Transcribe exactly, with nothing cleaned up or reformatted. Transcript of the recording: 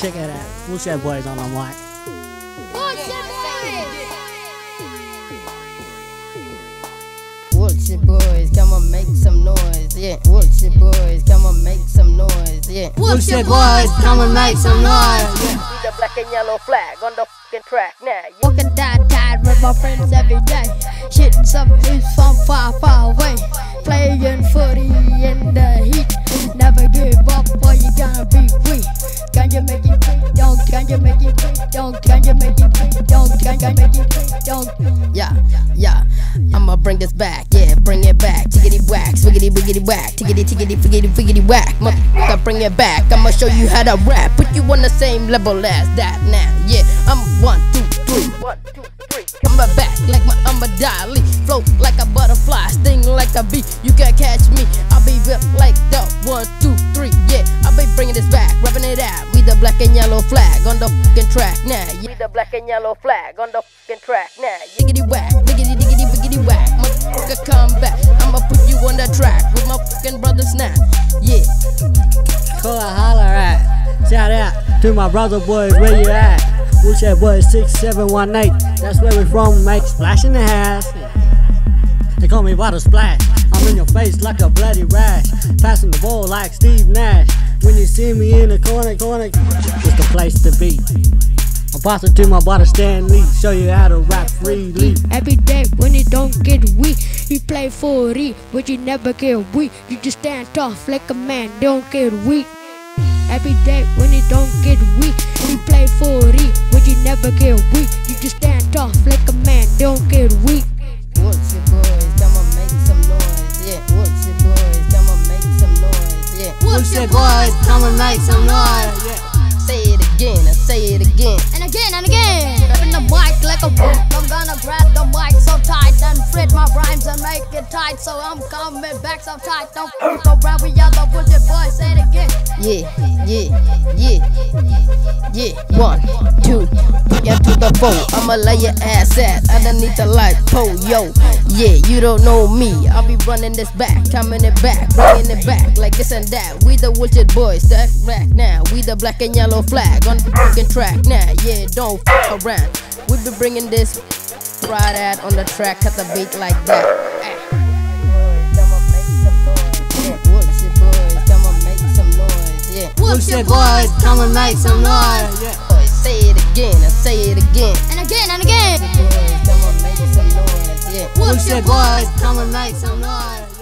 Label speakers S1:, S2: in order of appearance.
S1: check it out. Woolshed Boyz on the mic.
S2: Woolshed Boyz, come on, make some noise, yeah. Woolshed Boyz, come on, make some noise, yeah.
S1: Woolshed Boyz, come and make some noise, yeah.
S2: See the black and yellow flag on the fucking track now. Yeah.
S3: Walking downtown with my friends every day, shitting some hits from far, far away, playing footy in the heat. Never give up, or you gonna be weak. Can you make it free? Don't, can you make it free? Don't, can you make it free? Don't, can you make it free? Don't.
S2: Yeah, yeah, I'ma bring this back, yeah, bring it back. Tiggity whack, swiggity wiggity whack, tiggity tiggity figgity figgity whack. Motherfucker, bring it back. I'ma show you how to rap. Put you on the same level as that now, yeah. I'm one, two, three, one, two, three. Coming back like my Bartley, float like a butterfly, sting like a bee. You can't catch me. I'll be ripped like the one, two, three, yeah. I'll be bringing this back, rubbing it out. We the black and yellow flag on the fucking track now. Yeah. We the black and yellow flag on the fucking track now. Diggity whack, diggity diggity biggity whack. Motherfucker, come back. I'ma put you on the track with my fucking brothers now. Yeah.
S1: Call a holler at. Shout out to my brother boys, where you at? Woolshed Boyz six seven one eight. That's where we from, mate. Splash in the house. They call me Water Splash. I'm in your face like a bloody rash, passing the ball like Steve Nash. When you see me in the corner, corner, it's the place to be. I'll pass it to my brother Stanley, show you how to rap freely.
S3: Every day when you don't get weak, you play forty, but you never get weak. You just stand tough like a man, don't get weak. Every day when you don't get weak, you play forty, but you never get weak. You just stand tough like a man, don't get weak.
S2: Woolshed Boyz, come on, make some noise, yeah. Woolshed Boyz, come on, make some noise, yeah.
S1: Woolshed Boyz, come and make some noise, yeah.
S2: Say it again, and say it again,
S3: and again and again. Grabbing the mic like a book, I'm gonna grab the mic so tight and fit my rhymes and make it tight. So I'm coming back so tight. Don't go around with y'all, Woolshed Boyz. Say it again.
S2: yeah, yeah, yeah, yeah. One, two, three, and to the four. I'ma lay your ass at underneath the light pole, yo. Yeah, you don't know me. I'll be running this back, coming it back, bringing it back like this and that. We the Woolshed Boyz, step back now. We the black and yellow flag on the fucking track now. Yeah, don't fuck around. We be bringing this right out on the track, cut the beat like that. Woolshed Boyz, come on, make some noise, yeah.
S1: Woolshed Boyz, come and make some noise, yeah.
S2: Say it again, and say it again,
S3: and again and again.
S2: Boyz, come on, make some noise, yeah.
S1: Woolshed Boyz, come and make some noise.